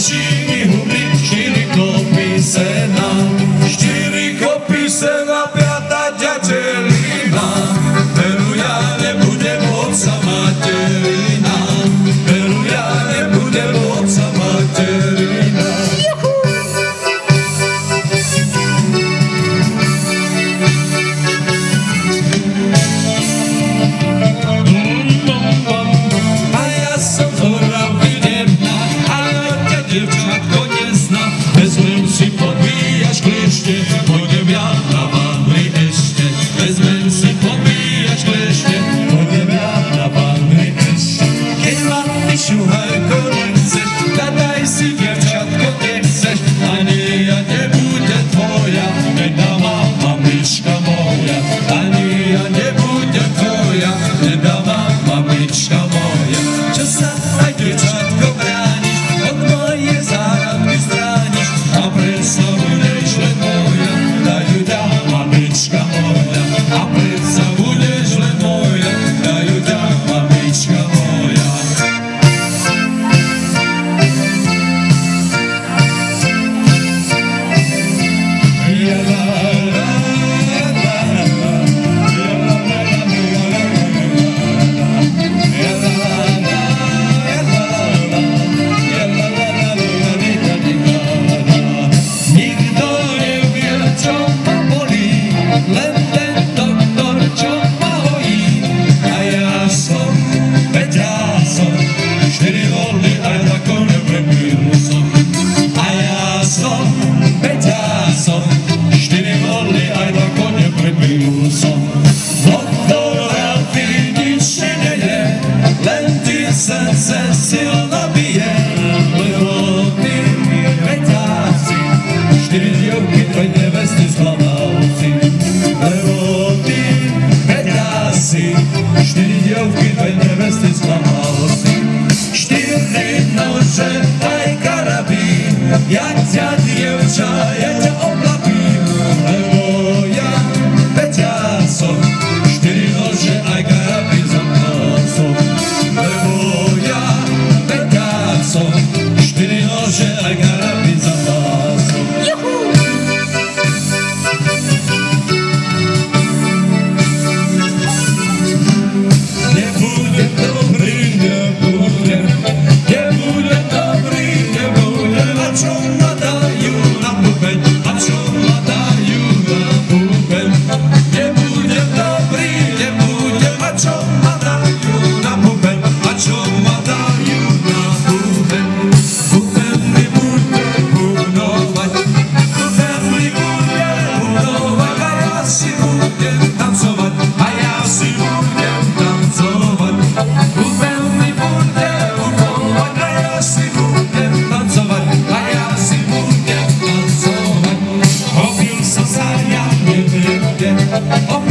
číny huby, 4 kopy sena, 4 kopy sena, 5. ďatelina. Veru ja nebudem otca materina, veru ja nebudem otca materina. A ja som zhoravý devna, ale ťa devčatko nezná. Vezmem si podbíjač kliešte, pôjdem ja na Vanry ešte. Vezmem si podbíjač kliešte, pôjdem ja na Vanry ešte. Keď ma ty šuhajko nechceš, daj si devčatko nechceš, ani ja nebudem tvoja, nedá ma mamička moja. Ani ja nebudem tvoja, nedá ma mamička moja. Čo sa aj devčatko brániš, od mojej záhradky strániš, a predsa budeš len moja, dajú ťa mamička moja. A predsa budeš len moja, dajú ťa mamička moja. Nikto nevie, čo ma bolí, len ten doktor, čo ma hojí. A ja som, veď ja som, 4 voľby aj na kone prebil som. A ja som, veď ja som, 4 voľby aj na kone prebil som. Doktora ty nič nie je, len ti srdce silno bije, lebo ty veď ja si, 4 dievky, 2 nevesty sklamal si. Lebo ty veď ja si, 4 dievky, 2 nevesty sklamal si. 4 nože aj karabín, jak ťa dievča, ja ťa oblapím. Lebo ja veď ja som, 4 nože aj karabín za mnou som. Lebo ja veď ja som, 4 nože aj karabín za mnou som. Nebudem dobrý, nebudem, nebudem dobrý, nebudem. A čo ma dajú na pupeň, a čo ma dajú na pupeň. Nebudem dobrý, nebudem, a čo ma dajú na pupeň, a čo ma dajú na pupeň. Pupeň mi bude bubnovať, pupeň mi bude bubnovať, a ja si budem tancovať, a ja si budem tancovať. Pupeň mi bude bubnovať, a ja si budem tancovať, a ja si budem tancovať. Opil som sa, ja neviem kde,